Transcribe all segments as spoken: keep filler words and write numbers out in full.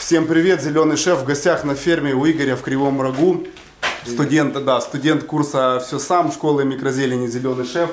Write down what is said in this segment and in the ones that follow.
Всем привет, Зеленый шеф в гостях на ферме у Игоря в Кривом Рогу. Студент, да, студент курса «Все сам» школы микрозелени «Зеленый шеф».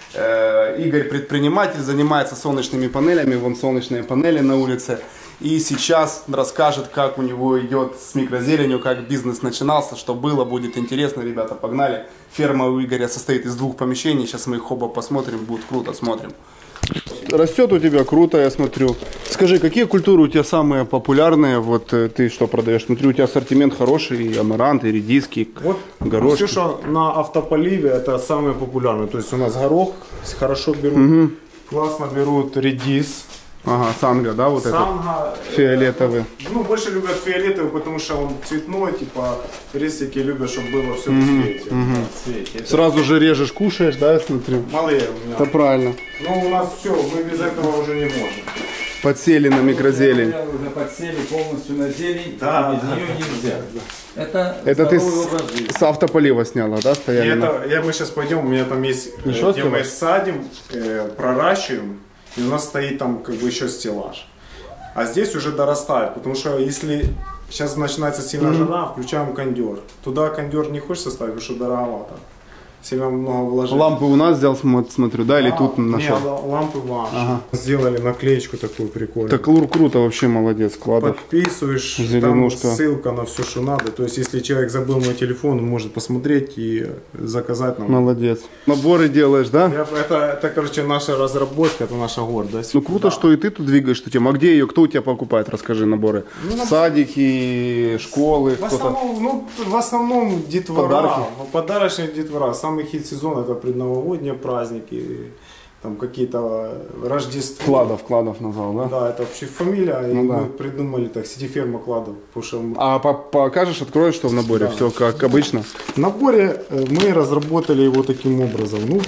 Э, Игорь предприниматель, занимается солнечными панелями, вон солнечные панели на улице. И сейчас расскажет, как у него идет с микрозеленью, как бизнес начинался, что было, будет интересно. Ребята, погнали. Ферма у Игоря состоит из двух помещений, сейчас мы их оба посмотрим, будет круто, смотрим. Растет у тебя круто, я смотрю. Скажи, какие культуры у тебя самые популярные? Вот ты что продаешь? Смотрю, у тебя ассортимент хороший, и амарант, и редиски, вот горошки. Все, что на автополиве, это самые популярные. То есть у нас горох хорошо берут, угу. Классно берут редис. Ага, санга, да, вот Санга, это? Фиолетовый. Ну, больше любят фиолетовый, потому что он цветной, типа персики любят, чтобы было все угу. в цвете. Угу. В цвете. Сразу это... же режешь, кушаешь, да, я смотрю? Малые у меня. Это правильно. Ну, у нас все, мы без этого уже не можем. Подсели на микрозелень. Уже подсели полностью на зелень, да, без да, нее да, нельзя. Да. Это, это ты с, с автополива сняла, да, стояли? Это, я, мы сейчас пойдем, у меня там есть, еще где мы садим, э, проращиваем, и у нас стоит там как бы еще стеллаж. А здесь уже дорастает, потому что если сейчас начинается сильная mm-hmm. жара, включаем кондер. Туда кондер не хочется ставить, потому что дороговато. Сильно много вложили. Лампы у нас взял, смотрю, да, или а, тут нашел? Нет, лампы ваши. Ага. Сделали наклеечку такую прикольную. Так круто, вообще молодец, Кладов. Подписываешь, Зеленушка. Там ссылка на все, что надо. То есть, если человек забыл мой телефон, он может посмотреть и заказать нам. Молодец. Наборы делаешь, да? Я, это, это, короче, наша разработка, это наша гордость. Ну круто, да. Что и ты тут двигаешь эту тему. А где ее, кто у тебя покупает, расскажи, наборы? Ну, набор... Садики, школы, в основном, ну, в основном детвора, подарки. Подарочные детвора. Самый хит сезона это предновогодние праздники, там какие-то Рождества. Кладов, Кладов назвал, да? Да, это вообще фамилия, ну, и да. Мы придумали так, сетиферма Кладов. Мы... А покажешь, откроешь, что в наборе? Да. Все как обычно? В наборе мы разработали его таким образом. Ну,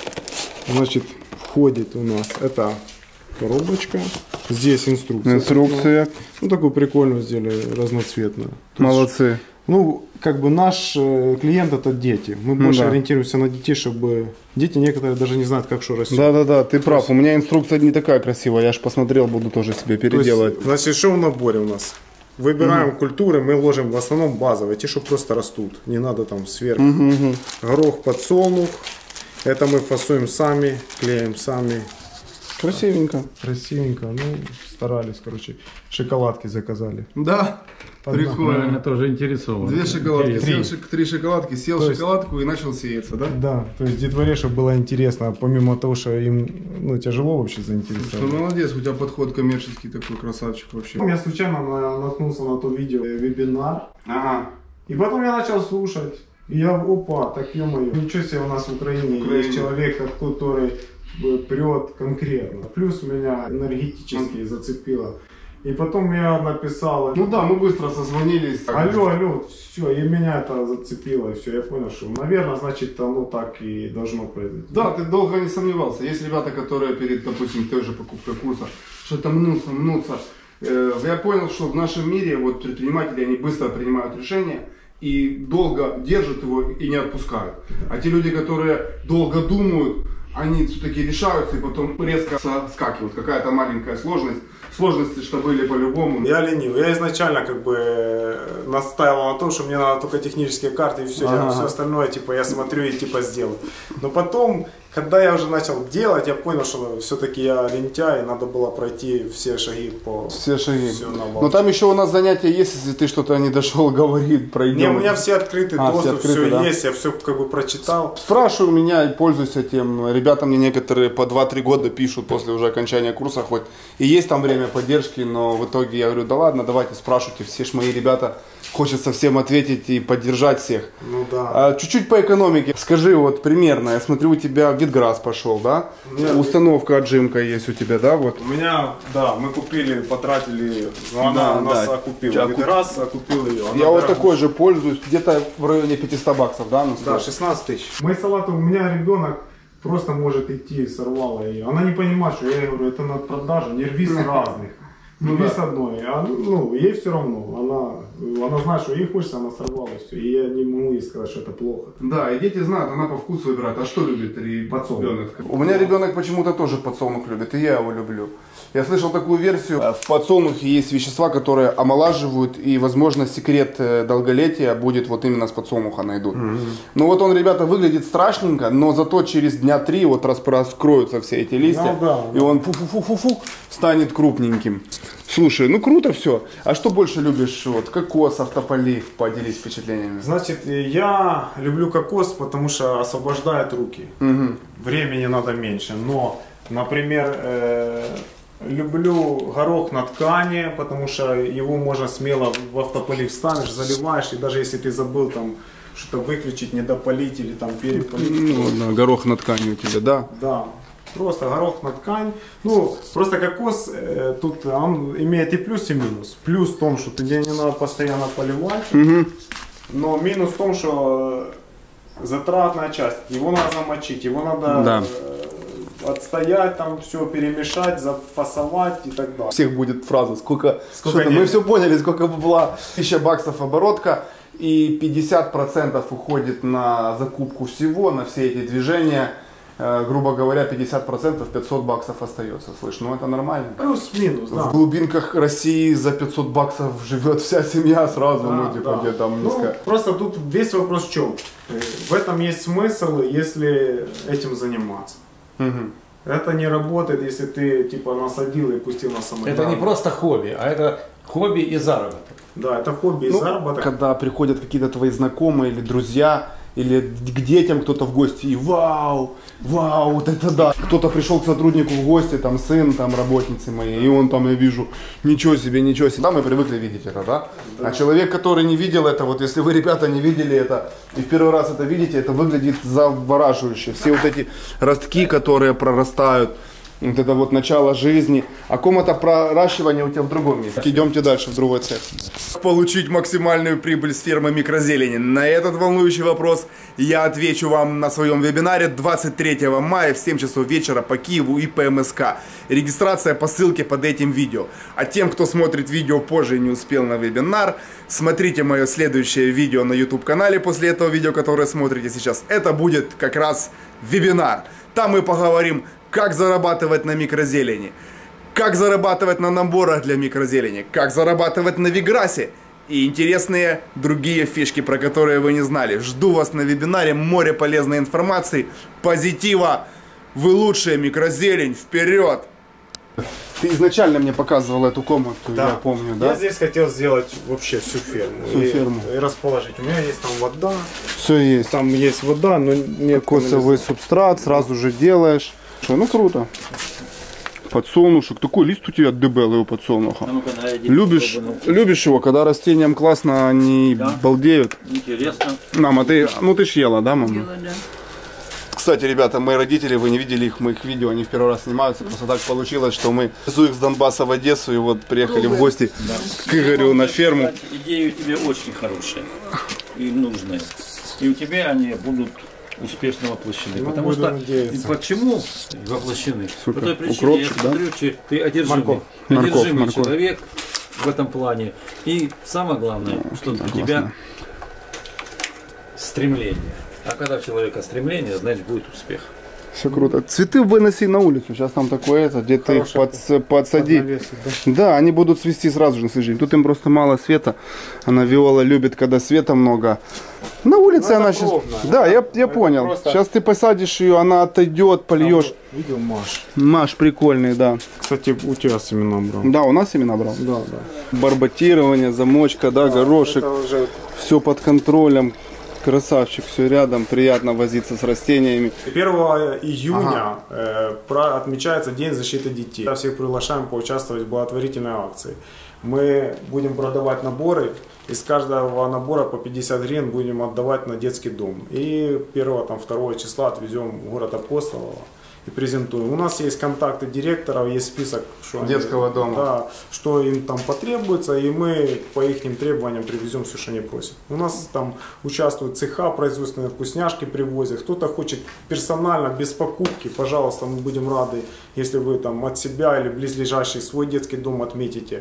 значит, входит у нас это коробочка, здесь инструкция. Инструкция. Ну, такую прикольную сделали, разноцветную. Молодцы. Ну, как бы наш клиент это дети. Мы больше да. ориентируемся на детей, чтобы... Дети некоторые даже не знают, как что растет. Да-да-да, ты прав. Есть... У меня инструкция не такая красивая. Я ж посмотрел, буду тоже себе переделывать. То есть, значит, что в наборе у нас? Выбираем угу. культуры, мы ложим в основном базовые, те, что просто растут. Не надо там сверху. Угу, угу. Горох, подсолнух. Это мы фасуем сами, клеим сами. Красивенько. Красивенько. Ну, старались, короче. Шоколадки заказали. Да. Прикольно. Меня тоже интересовало. Две шоколадки. Три. Съел, три шоколадки, съел то есть, шоколадку и начал сеяться, да? Да. То есть детворе, чтобы было интересно, помимо того, что им ну, тяжело вообще заинтересовать. Ну, молодец, у тебя подход коммерческий такой, красавчик вообще. Я случайно наткнулся на то видео, вебинар. Ага. И потом я начал слушать. И я, опа, так ё-моё. Ничего себе, у нас в Украине, в Украине есть человек, который прет конкретно. Плюс меня энергетически mm. зацепило. И потом я написал... Ну да, мы быстро созвонились. Алло, алло, все, и меня это зацепило, и все, я понял, что, наверное, значит, оно так и должно произойти. Да, ты долго не сомневался. Есть ребята, которые перед, допустим, той же покупкой курса, что-то мнутся, мнутся. Я понял, что в нашем мире вот предприниматели, они быстро принимают решения и долго держат его и не отпускают. А те люди, которые долго думают, они все-таки решаются и потом резко скакивают. Какая-то маленькая сложность. Сложности, что были по-любому. Я ленивый. Я изначально как бы настаивал на том, что мне надо только технические карты и все, ага. все остальное типа я смотрю и типа сделаю. Но потом, когда я уже начал делать, я понял, что все-таки я лентяй, и надо было пройти все шаги по... Все шаги. Все Но там еще у нас занятия есть, если ты что-то не дошел, говори, пройдем. Не, у меня все открыты, а, доступ, все, открыты, все да? есть, я все как бы прочитал. Спрашиваю меня и пользуюсь этим. Ребята мне некоторые по два-три года пишут после уже окончания курса хоть. И есть там время поддержки, но в итоге я говорю, да ладно, давайте спрашивайте, все ж мои ребята, хочется всем ответить и поддержать всех. Ну да. А, чуть-чуть по экономике. Скажи вот примерно, я смотрю, у тебя Витграсс пошел, да? Меня... Установка отжимка есть у тебя, да? Вот. У меня, да, мы купили, потратили, но она да, у нас да. окупила. Витграсс окупил ее. Она я вот прям... такой же пользуюсь, где-то в районе пятисот баксов, да? Да, шестнадцать тысяч. Мои салаты, у меня ребенок просто может идти, сорвала ее. Она не понимает, что я говорю, это на продажу, не рви с разных. Ну, вес одной, а, ну, ей все равно, она она знает, что ей хочется, она сорвала все. И я не могу ей сказать, что это плохо. Да, и дети знают, она по вкусу выбирает. А что любит Подсолнух. У меня ребенок почему-то тоже подсолнух любит, и я его люблю. Я слышал такую версию, в подсолнухе есть вещества, которые омолаживают, и, возможно, секрет долголетия будет вот именно с подсолнуха найдут. Mm-hmm. Ну вот он, ребята, выглядит страшненько, но зато через дня три вот раскроются все эти листья, ну, да, и он фу-фу-фу-фу-фу станет крупненьким. Слушай, ну круто все. А что больше любишь? Вот кокос, автополив, поделись впечатлениями. Значит, я люблю кокос, потому что освобождает руки. Угу. Времени надо меньше. Но, например, э, люблю горох на ткани, потому что его можно смело в автополив ставишь, заливаешь, и даже если ты забыл там что-то выключить, не допалить или там перепалить. Ну, да, горох на ткани у тебя, да? Да. Просто горох на ткань. Ну, просто кокос, э, тут он имеет и плюс, и минус. Плюс в том, что тебе не надо постоянно поливать. Угу. Но минус в том, что затратная часть. Его надо замочить, его надо да. э, отстоять, там все перемешать, зафасовать и так далее. У всех будет фраза, сколько, сколько мы все поняли, сколько бабла. Тысяча баксов оборотка. И пятьдесят процентов уходит на закупку всего, на все эти движения. Грубо говоря, пятьдесят процентов пятьсот баксов остается, слышь, ну это нормально. Плюс-минус, да. В глубинках России за пятьсот баксов живет вся семья сразу, да, ну типа да. где там ну, низко. Просто тут весь вопрос в чем? В этом есть смысл, если этим заниматься. Угу. Это не работает, если ты типа насадил и пустил на самолет. Это не просто хобби, а это хобби и заработок. Да, это хобби и ну, заработок. Когда приходят какие-то твои знакомые или друзья, или к детям кто-то в гости, и вау, вау, вот это да. Кто-то пришел к сотруднику в гости, там сын, там работницы мои, и он там, я вижу, ничего себе, ничего себе. Да, мы привыкли видеть это, да? да? А человек, который не видел это, вот если вы, ребята, не видели это, и в первый раз это видите, это выглядит завораживающе. Все вот эти ростки, которые прорастают, вот это вот начало жизни. А комната проращивания у тебя в другом месте. Идемте дальше в другой цех. Получить максимальную прибыль с фермы микрозелени. На этот волнующий вопрос я отвечу вам на своем вебинаре двадцать третьего мая в семь часов вечера по Киеву и по МСК. Регистрация по ссылке под этим видео. А тем, кто смотрит видео позже и не успел на вебинар, смотрите мое следующее видео на YouTube канале после этого видео, которое смотрите сейчас. Это будет как раз вебинар. Там мы поговорим, как зарабатывать на микрозелени, как зарабатывать на наборах для микрозелени, как зарабатывать на Виграсе и интересные другие фишки, про которые вы не знали. Жду вас на вебинаре, море полезной информации, позитива. Вы лучшая, микрозелень, вперед! Ты изначально мне показывал эту комнату, да. Я помню, да? Я здесь хотел сделать вообще всю ферму. Всю и, ферму. И расположить. У меня есть там вода. Все есть. Там есть вода, но нет кокосовый субстрат, сразу же делаешь. Что, ну круто. Подсолнушек. Такой лист у тебя дебелый у подсолнуха. Ну, любишь, любишь его, когда растениям классно, они да. балдеют. Интересно. Мама, ты, ну ты ж ела, да, мама? Ела, да. Кстати, ребята, мои родители, вы не видели их, моих видео, они в первый раз снимаются. Просто так получилось, что мы везу их с Донбасса в Одессу и вот приехали в гости да. к Игорю на ферму. Идея у тебя очень хорошая и нужная. И у тебя они будут успешно воплощены. Ну, потому что надеяться. Почему воплощены? Супер. По той причине, Укропчик, я смотрю, да? ты одержимый, Морковь. одержимый Морковь, морковь. человек в этом плане. И самое главное, что для классно. тебя стремление. А когда у человека стремление, значит будет успех. Все круто. Цветы выноси на улицу. Сейчас там такое это, где ты их под, подсади. Навесить, да? Да, они будут цвести сразу же на следующий день. Тут им просто мало света. Она Виола любит, когда света много. На улице ну, она сейчас. пробно. Да, я, я это понял. просто... Сейчас ты посадишь ее, она отойдет, польешь. Видел Маш? Маш прикольный, да. Кстати, у тебя семена брал. Да, у нас семена брал. Да, да. Барботирование, замочка, да, да горошек. Уже... Все под контролем. Красавчик, все рядом, приятно возиться с растениями. первого июня ага. э, про, отмечается День защиты детей. Всех приглашаем поучаствовать в благотворительной акции. Мы будем продавать наборы, из каждого набора по пятьдесят гривен будем отдавать на детский дом. И первого-второго числа отвезем в город Апостолово и презентуем. У нас есть контакты директоров, есть список что детского они, дома, да, что им там потребуется, и мы по их требованиям привезем все, что они просят. У нас там участвуют цеха производственные, вкусняшки привозят. Кто-то хочет персонально, без покупки, пожалуйста, мы будем рады, если вы там от себя или близлежащий свой детский дом отметите.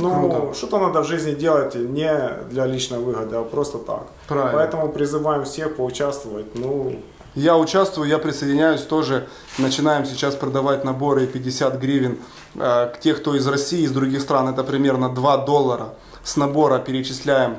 Но что-то надо в жизни делать не для личной выгоды, а просто так. Правильно. Поэтому призываем всех поучаствовать. Ну, я участвую, я присоединяюсь тоже. Начинаем сейчас продавать наборы пятьдесят гривен. Э, к тех, кто из России, из других стран, это примерно два доллара. С набора перечисляем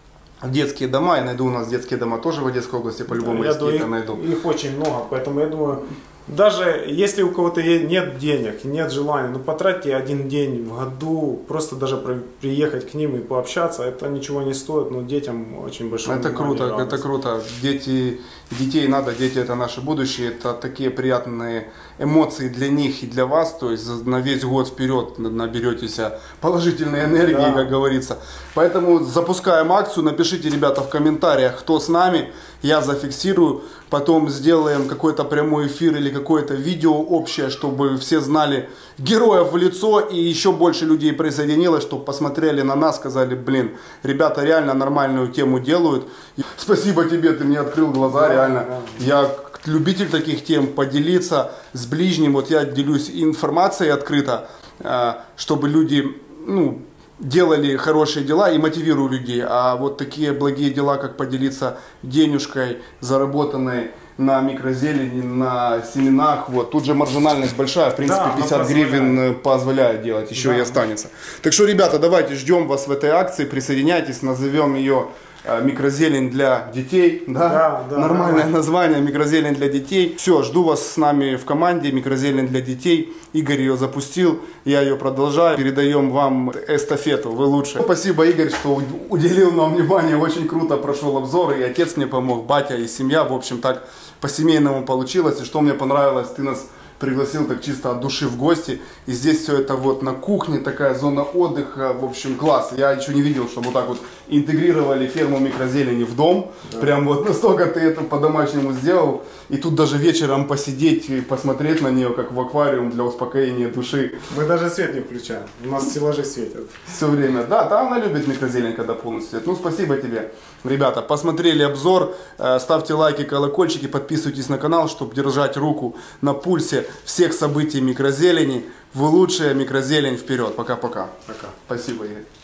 в детские дома. Я найду у нас детские дома тоже в Одесской области, по-любому я есть какие-то их, найду. Их очень много, поэтому я думаю, даже если у кого-то нет денег, нет желания, ну потратьте один день в году, просто даже приехать к ним и пообщаться, это ничего не стоит, но детям очень большое Это круто, это круто. Дети, детей надо, дети это наше будущее, это такие приятные эмоции для них и для вас, то есть на весь год вперед наберетесь положительной энергии, да. Как говорится. Поэтому запускаем акцию, напишите, ребята, в комментариях, кто с нами, я зафиксирую, потом сделаем какой-то прямой эфир или какое-то видео общее, чтобы все знали героев в лицо и еще больше людей присоединилось, чтобы посмотрели на нас, сказали, блин, ребята реально нормальную тему делают. Спасибо тебе, ты мне открыл глаза, да, реально. Да. Я любитель таких тем, поделиться с ближним, вот я делюсь информацией открыто, чтобы люди, ну, делали хорошие дела и мотивирую людей. А вот такие благие дела, как поделиться денежкой, заработанной на микрозелени, на семенах, вот. Тут же маржинальность большая, в принципе, да, пятьдесят гривен позволяет делать, еще да. И останется. Так что, ребята, давайте ждем вас в этой акции, присоединяйтесь, назовем ее микрозелень для детей, да? Да, да, нормальное да. Название, микрозелень для детей. Все, жду вас с нами в команде, микрозелень для детей. Игорь ее запустил, я ее продолжаю. Передаем вам эстафету, вы лучше. Спасибо, Игорь, что уделил нам внимание, очень круто прошел обзор, и отец мне помог, батя и семья, в общем, так по-семейному получилось. И что мне понравилось, ты нас пригласил так чисто от души в гости. И здесь все это вот на кухне, такая зона отдыха, в общем, класс. Я еще не видел, чтобы вот так вот интегрировали ферму микрозелени в дом. Да. Прям вот настолько ты это по-домашнему сделал. И тут даже вечером посидеть и посмотреть на нее, как в аквариум, для успокоения души. Мы даже свет не включаем, у нас стеллажи светят. Все время, да, да, она любит микрозелень, когда полностью светит. Ну, спасибо тебе, ребята. Посмотрели обзор, ставьте лайки, колокольчики, подписывайтесь на канал, чтобы держать руку на пульсе всех событий микрозелени. Вы лучшая, микрозелень, вперед. Пока-пока. Пока. Спасибо, Игорь.